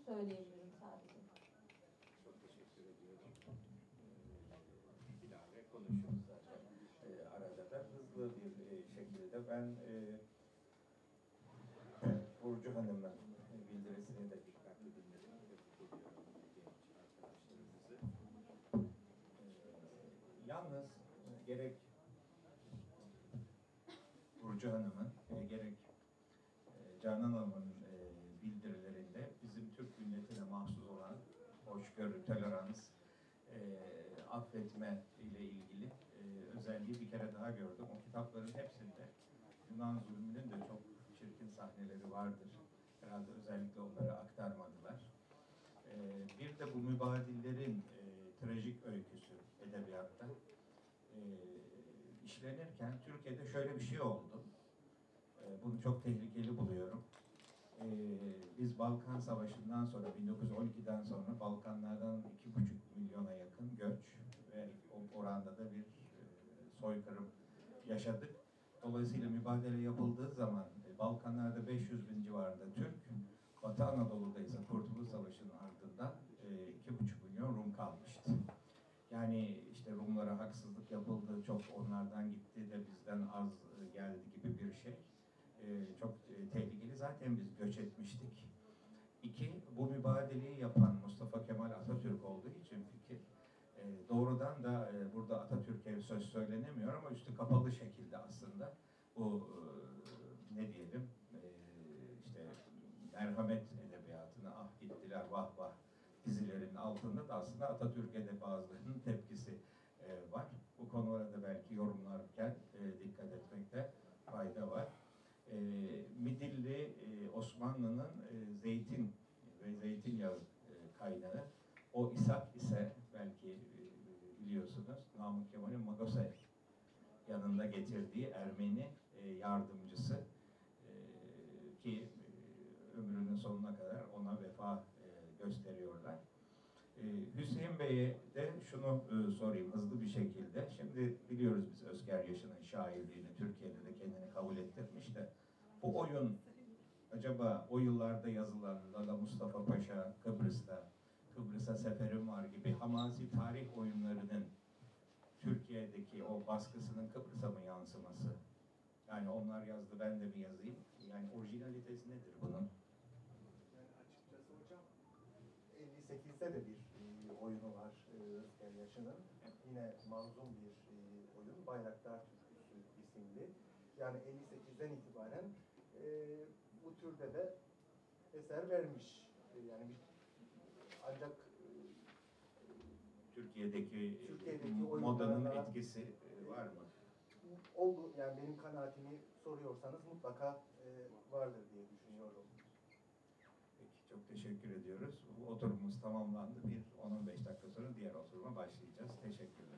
söyleyebilirim sadece. Çok teşekkür ediyorum. İlave konuşuyoruz zaten. Arada da hızlı bir şekilde ben Burcu Hanım'ın bildirisini de dikkatli dinledim. Tebrik ediyorum genç arkadaşlarımızı. Yalnız gerek Burcu Hanım'ın gerek Canan Hanım'ın bildirilerinde bizim Türk milletine mahsus olan hoşgörü, tolerans, affetme ile ilgili özelliği bir kere daha gördüm. O kitapların hepsinde Yunan zulmünün de çok çirkin sahneleri vardır. Herhalde özellikle onları aktarmadılar. Bir de bu mübadillerin trajik öyküsü edebiyatta işlenirken Türkiye'de şöyle bir şey oldu. Bunu çok tehlikeli buluyorum. Biz Balkan Savaşı'ndan sonra, 1912'den sonra Balkanlardan 2,5 milyona yakın göç ve o oranda da bir soykırım yaşadık. Dolayısıyla mübadele yapıldığı zaman Balkanlarda 500 bin civarında Türk, Batı Anadolu'da ise Kurtuluş Savaşı'nın ardından 2,5 milyon Rum kalmıştı. Yani işte Rumlara haksızlık yapıldı, çok onlardan gitti de bizden az geldi gibi bir şey. Çok tehlikeli. Zaten biz göç etmiştik. İki, bu mübadeleyi yapan Mustafa Kemal Atatürk olduğu için fikir doğrudan da burada Atatürk'e söz söylenemiyor ama üstü kapalı şekilde aslında bu ne diyelim işte merhamet edebiyatına ah gittiler vah vah dizilerinin altında da aslında Atatürk'e de bazılarının tepkisi var. Bu konulara da belki yorumlarken dikkat etmekte fayda var. Midilli Osmanlı'nın zeytin ve zeytinyağı kaynağı. O İshak ise belki biliyorsunuz Namık Kemal'in Magosa'yı yanında getirdiği Ermeni yardımcısı ki ömrünün sonuna kadar ona vefa gösteriyorlar. Hüseyin Bey'e de şunu sorayım hızlı bir şekilde. Şimdi biliyoruz biz Özker Yaşar'ın şairliğini Türkiye'de de kendini kabul ettirmiş de bu oyun acaba o yıllarda yazılan Lala Mustafa Paşa, Kıbrıs'a Seferim Var gibi hamazi tarih oyunlarının Türkiye'deki o baskısının Kıbrıs'a mı yansıması? Yani onlar yazdı ben de mi yazayım? Yani orijinalitesi nedir bunun? Yani açıkçası hocam 58'de de bir oyunu var Özker Yaşar'ın. Yine manzum bir oyun. Bayraktar Türküsü isimli. Yani 58'den itibaren bu türde de eser vermiş. Yani ancak Türkiye'deki modanın etkisi var mı? Oldu. Yani benim kanaatimi soruyorsanız mutlaka vardır diye düşünüyorum. Peki, çok teşekkür ediyoruz. Bu oturumumuz tamamlandı. Bir 10-15 dakika sonra diğer oturuma başlayacağız. Teşekkürler.